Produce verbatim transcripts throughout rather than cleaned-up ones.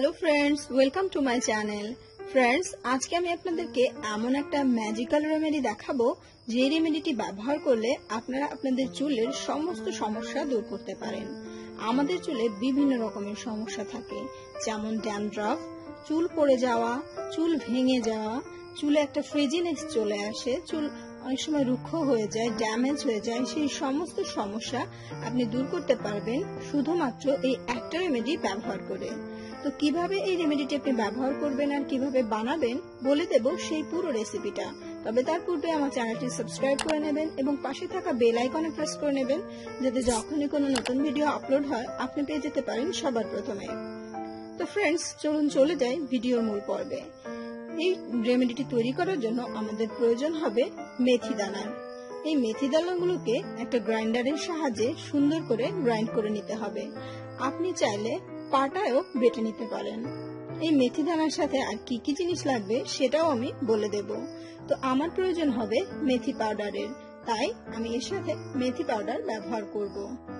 Hello friends, welcome to my channel. Friends, আজকে আমি আপনাদেরকে এমন একটা ম্যাজিক্যাল রেমেডি দেখাবো যে রেমেডিটি ব্যবহার করলে আপনারা আপনাদের চুলের সমস্ত সমস্যা দূর করতে পারেন। আমাদের চুলে বিভিন্ন রকমের সমস্যা থাকে, যেমন ড্যান্ড্রাফ, চুল পড়ে যাওয়া, চুল ভেঙে যাওয়া, চুলে একটা ফ্রিজিনেস চলে আসে, চুল অনেক সময় রুক্ষ হয়ে যায়, ড্যামেজ হয়ে যায়। সেই সমস্ত সমস্যা আপনি দূর করতে পারবেন শুধুমাত্র এই একটা রেমেডি ব্যবহার করে। তো কিভাবে এই রেমেডিটি আপনি ব্যবহার করবেন আর কিভাবে বানাবেন বলে দেব সেই পুরো রেসিপিটা। তবে তার পূর্বে আমার চ্যানেলটি সাবস্ক্রাইব করে নেবেন এবং পাশে থাকা বেল আইকনে প্রেস করে নেবেন, যাতে যখনই কোনো নতুন ভিডিও আপলোড হয় আপনি পেয়ে যেতে পারেন সবার প্রথমে। তো ফ্রেন্ডস, চলুন চলে যাই ভিডিওর মূল পর্বে। এই রেমেডিটি তৈরি করার জন্য আমাদের প্রয়োজন হবে মেথি দানার। এই মেথি দানাগুলোকে একটা গ্রাইন্ডারের সাহায্যে সুন্দর করে গ্রাইন্ড করে নিতে হবে। আপনি চাইলে পাটায়ও বেটে নিতে পারেন। এই মেথি দানার সাথে আর কি কি জিনিস লাগবে সেটাও আমি বলে দেব। তো আমার প্রয়োজন হবে মেথি পাউডারের, তাই আমি এর সাথে মেথি পাউডার ব্যবহার করব।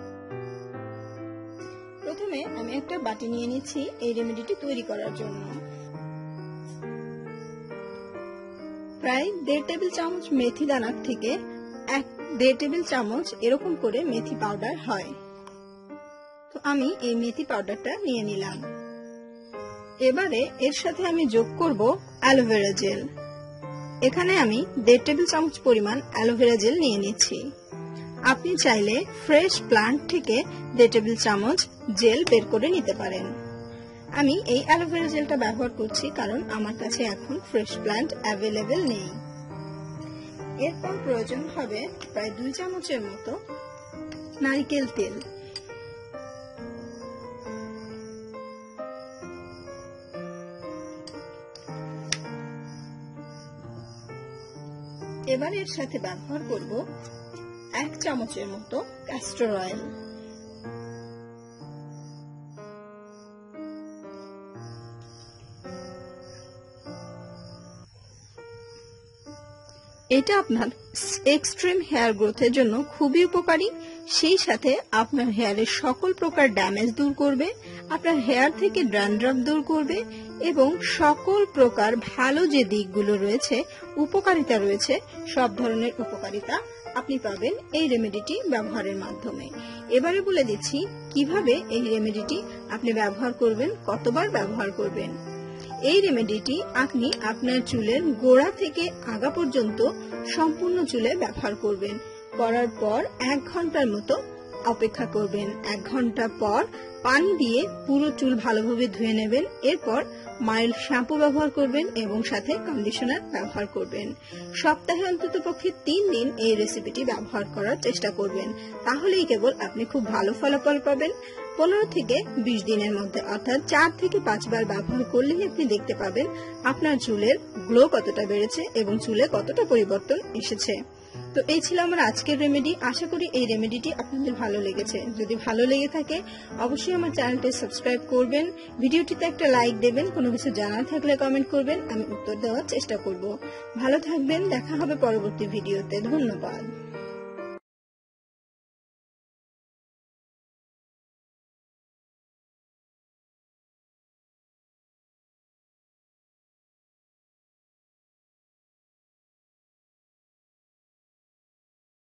প্রথমে আমি একটা বাটি নিয়ে নিচ্ছি এই রেমেডিটি তৈরি করার জন্য। প্রায় দেড় টেবিল চামচ মেথি দানার থেকে এক দেড় টেবিল চামচ এরকম করে মেথি পাউডার হয়। তো আমি এই মেথি পাউডারটা নিয়ে নিলাম। এবারে এর সাথে আমি যোগ করব অ্যালোভেরা জেল। এখানে আমি দেড় টেবিল চামচ পরিমাণ অ্যালোভেরা জেল নিয়ে নিচ্ছি। আপনি চাইলে ফ্রেশ প্লান্ট থেকে দেড় টেবিল চামচ জেল বের করে নিতে পারেন। আমি এই অ্যালোভেরা জেলটা ব্যবহার করছি কারণ আমার কাছে এখন ফ্রেশ প্লান্ট অ্যাভেলেবেল নেই। এরপর প্রয়োজন হবে প্রায় দুই চামচের মতো নারকেল তেল। এবার এর সাথে ব্যবহার করব এক চামচের মতো ক্যাস্টর অয়েল। এটা আপনার এক্সট্রিম হেয়ার গ্রোথের জন্য খুবই উপকারী, সেই সাথে আপনার হেয়ারের সকল প্রকার ড্যামেজ দূর করবে, আপনার হেয়ার থেকে ড্যান্ড্রাফ দূর করবে এবং সকল প্রকার ভালো যে দিকগুলো রয়েছে, উপকারিতা রয়েছে, সব ধরনের উপকারিতা আপনি পাবেন এই রেমেডিটি ব্যবহারের মাধ্যমে। এবারে বলে দিচ্ছি কিভাবে এই রেমেডিটি আপনি ব্যবহার করবেন, কতবার ব্যবহার করবেন। এই রেমেডিটি আপনি আপনার চুলের গোড়া থেকে আগা পর্যন্ত সম্পূর্ণ চুলে ব্যবহার করবেন। করার পর এক ঘন্টার মতো অপেক্ষা করবেন। এক ঘন্টা পর পানি দিয়ে পুরো চুল ভালোভাবে ধুয়ে নেবেন। এরপর মাইল্ড শ্যাম্পু ব্যবহার করবেন এবং সাথে কন্ডিশনার ব্যবহার করবেন। সপ্তাহে অন্তত পক্ষে তিন দিন এই রেসিপিটি ব্যবহার করার চেষ্টা করবেন, তাহলেই কেবল আপনি খুব ভালো ফলাফল পাবেন। পনেরো থেকে বিশ দিনের মধ্যে, অর্থাৎ চার থেকে পাঁচবার ব্যবহার করলেই আপনি দেখতে পাবেন আপনার চুলের গ্লো কতটা বেড়েছে এবং চুলে কতটা পরিবর্তন এসেছে। তো এই ছিল আমার আজকের রেমেডি। আশা করি এই রেমেডিটি আপনাদের ভালো লেগেছে। যদি ভালো লেগে থাকে অবশ্যই আমার চ্যানেলটি সাবস্ক্রাইব করবেন, ভিডিওটিতে একটা লাইক দেবেন, কোনো কিছু জানার থাকলে কমেন্ট করবেন, আমি উত্তর দেওয়ার চেষ্টা করব। ভালো থাকবেন, দেখা হবে পরবর্তী ভিডিওতে। ধন্যবাদ।